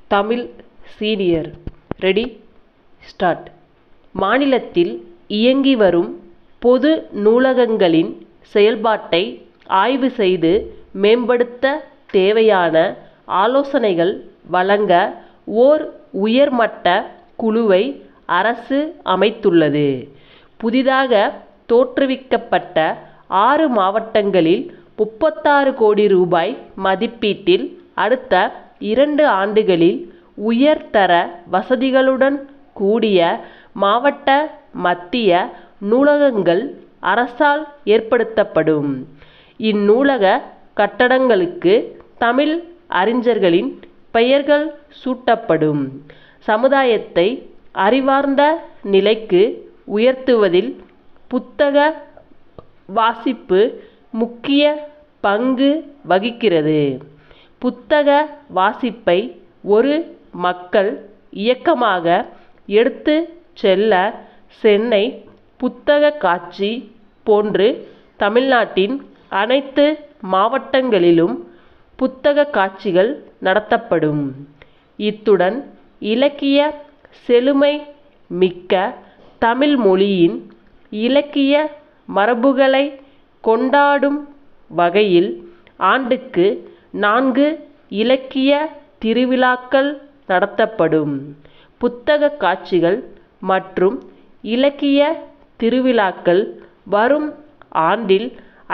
Tamil senior. Ready start. மாநிலத்தில் இயங்கி வரும் பொது நூலகங்களின் செயல்பாட்டை ஆய்வு செய்து மேம்படுத்த தேவையான ஆலோசனைகள் வழங்க ஓர் உயர்மட்ட குழுவை அரசு அமைத்துள்ளது. புதிதாக தோற்றுவிக்கப்பட்ட 6 மாவட்டங்களில் 36 கோடி ரூபாய் மதிப்பீட்டில் அடுத்த 2 ஆண்டுகளில் உயர்தர வசதிகளுடன் கூடிய மாவட்ட மத்திய நூலகங்கள் அரசால் ஏற்படுத்தப்படும். இந்நூலக கட்டடங்களுக்கு தமிழ் அறிஞர்களின் பெயர்கள் சூட்டப்படும். சமுதாயத்தை அறிவார்ந்த நிலைக்கு உயர்த்துவதில் புத்தக வாசிப்பு முக்கிய பங்கு வகிக்கிறது. புத்தக வாசிப்பை ஒரு மக்கள் இயக்கமாக எடுத்து செல்ல சென்னை புத்தக காட்சி போன்று தமிழ்நாட்டின் அனைத்து மாவட்டங்களிலும் புத்தக காட்சிகள் நடத்தப்படும். இத்துடன் இலக்கிய செழுமை மிக்க தமிழ் மொழியின் இலக்கிய மரபுகளை கொண்டாடும் வகையில் ஆண்டுக்கு 4 இலக்கிய திருவிழாக்கள் நடத்தப்படும். புத்தக காட்சிகள் மற்றும் இலக்கிய திருவிழாக்கள் வரும் ஆண்டில்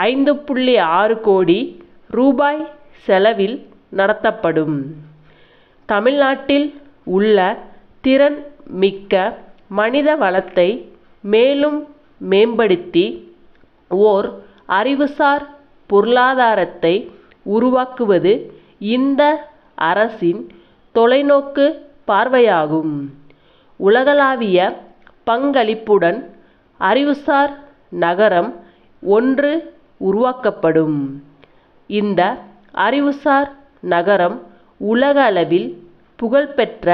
5.6 கோடி ரூபாய் செலவில் நடத்தப்படும். தமிழ்நாட்டில் உள்ள திறன் மிக்க மனித வளத்தை மேலும் மேம்படுத்தி ஓர் அறிவுசார் பொருளாதாரத்தை உருவாக்குவது இந்த அரசின் தொலைநோக்கு பார்வையாகும். உலகளாவிய பங்களிப்புடன் அறிவுசார் நகரம் ஒன்று உருவாக்கப்படும். இந்த அறிவுசார் நகரம் உலக அளவில் புகழ்பெற்ற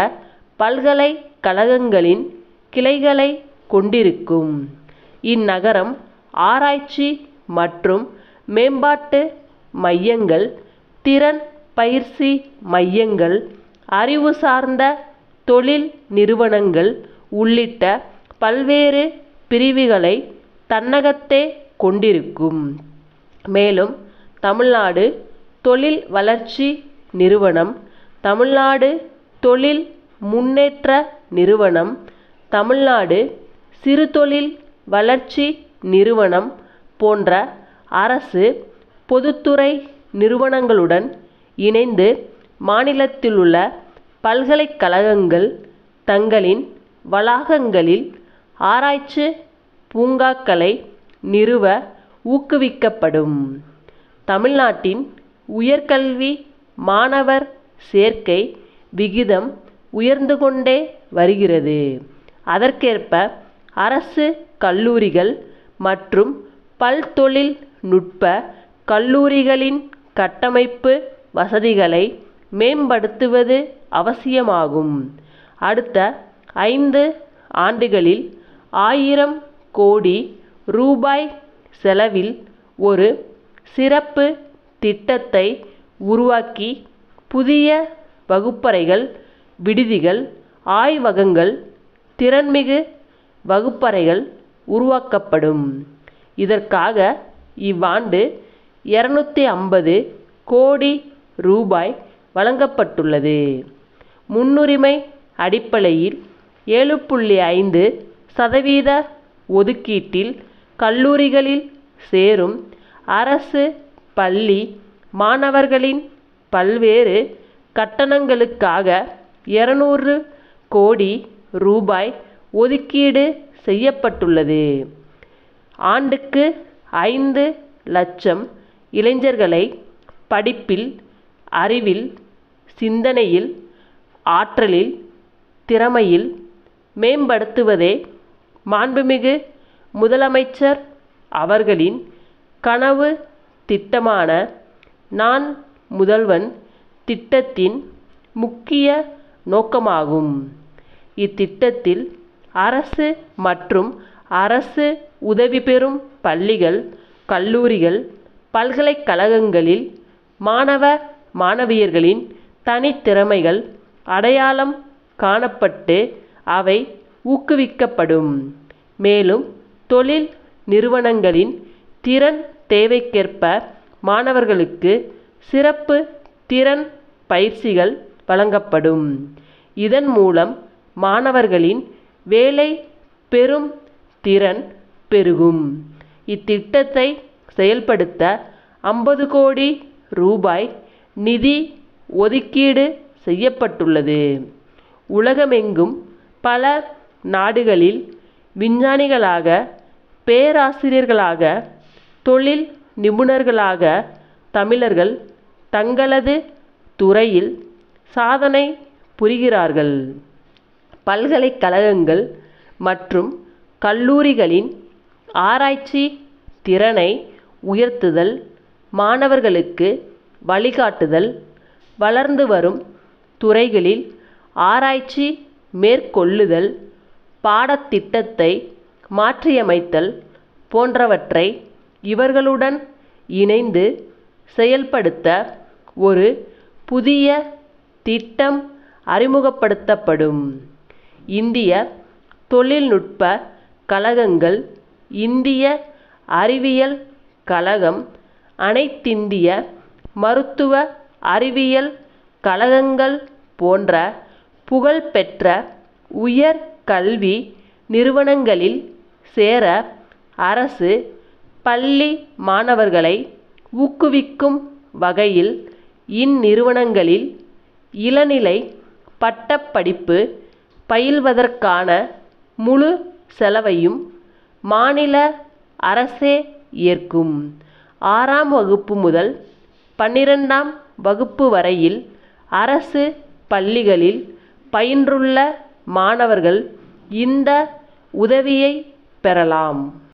பல்கலைக்கழகங்களின் கிளைகளை கொண்டிருக்கும். இந்நகரம் ஆராய்ச்சி மற்றும் மேம்பாட்டு மையங்கள், திறன் பயிற்சி மையங்கள், அறிவு சார்ந்த தொழில் நிறுவனங்கள் உள்ளிட்ட பல்வேறு பிரிவுகளை தன்னகத்தே கொண்டிருக்கும். மேலும் தமிழ்நாடு தொழில் வளர்ச்சி நிறுவனம், தமிழ்நாடு தொழில் முன்னேற்ற நிறுவனம், தமிழ்நாடு சிறுதொழில் வளர்ச்சி நிறுவனம் போன்ற அரசு பொதுத்துறை நிறுவனங்களுடன் இணைந்து மாநிலத்திலுள்ள பல்கலைக்கழகங்கள் தங்களின் வளாகங்களில் ஆராய்ச்சி பூங்காக்களை நிறுவ ஊக்குவிக்கப்படும். தமிழ்நாட்டின் உயர்கல்வி மாணவர் சேர்க்கை விகிதம் உயர்ந்து கொண்டே வருகிறது. அதற்கேற்ப அரசு கல்லூரிகள் மற்றும் பல்தொழில் நுட்ப கல்லூரிகளின் கட்டமைப்பு வசதிகளை மேம்படுத்துவது அவசியமாகும். அடுத்த 5 ஆண்டுகளில் 1000 கோடி ரூபாய் செலவில் ஒரு சிறப்பு திட்டத்தை உருவாக்கி புதிய வகுப்பறைகள், விடுதிகள், ஆய்வகங்கள், திறன்மிகு வகுப்பறைகள் உருவாக்கப்படும். இதற்காக இவ்வாண்டு 250 கோடி ரூபாய் வழங்கப்பட்டுள்ளது. முன்னுரிமை அடிப்படையில் 7.5% ஒதுக்கீட்டில் கல்லூரிகளில் சேரும் அரசு பள்ளி மாணவர்களின் பல்வேறு கட்டணங்களுக்காக 200 கோடி ரூபாய் ஒதுக்கீடு செய்யப்பட்டுள்ளது. ஆண்டுக்கு 5 லட்சம் இளைஞர்களை படிப்பில், அறிவில், சிந்தனையில், ஆற்றலில், திறமையில் மேம்படுத்துவதே மாண்புமிகு முதலமைச்சர் அவர்களின் கனவு திட்டமான நான் முதல்வன் திட்டத்தின் முக்கிய நோக்கமாகும். இத்திட்டத்தில் அரசு மற்றும் அரசு உதவி பெறும் பள்ளிகள், கல்லூரிகள், பல்கலைக்கழகங்களில் மாணவ மாணவியர்களின் தனித்திறமைகள் அடையாளம் காணப்பட்டு அவை ஊக்குவிக்கப்படும். மேலும் தொழில் நிறுவனங்களின் திறன் தேவைக்கேற்ப மாணவர்களுக்கு சிறப்பு திறன் பயிற்சிகள் வழங்கப்படும். இதன் மூலம் மாணவர்களின் வேலை பெறும் திறன் பெருகும். இத்திட்டத்தை செயல்படுத்த 50 கோடி ரூபாய் நிதி ஒதுக்கீடு செய்யப்பட்டுள்ளது. உலகமெங்கும் பல நாடுகளில் விஞ்ஞானிகளாக, பேராசிரியர்களாக, தொழில் நிபுணர்களாக தமிழர்கள் தங்களது துறையில் சாதனை புரிகிறார்கள். பல்கலைக்கழகங்கள் மற்றும் கல்லூரிகளின் ஆராய்ச்சி திறனை உயர்த்துதல், மாணவர்களுக்கு வழிகாட்டுதல், வளர்ந்து வரும் துறைகளில் ஆராய்ச்சி மேற்கொள்ளுதல், பாடத்திட்டத்தை மாற்றியமைத்தல் போன்றவற்றை இவர்களுடன் இணைந்து செயல்படுத்த ஒரு புதிய திட்டம் அறிமுகப்படுத்தப்படும். இந்திய தொழில்நுட்ப கழகங்கள், இந்திய அறிவியல் கழகம், அனைத்திந்திய மருத்துவ அறிவியல் கழகங்கள் போன்ற புகழ்பெற்ற உயர் கல்வி நிறுவனங்களில் சேர அரசு பள்ளி மாணவர்களை ஊக்குவிக்கும் வகையில் இந்நிறுவனங்களில் இளநிலை பட்டப்படிப்பு பயில்வதற்கான முழு செலவையும் மாநில அரசே ஏற்கும். 6ஆம் வகுப்பு முதல் 12ஆம் வகுப்பு வரையில் அரசு பள்ளிகளில் பயின்றுள்ள மாணவர்கள் இந்த உதவியை பெறலாம்.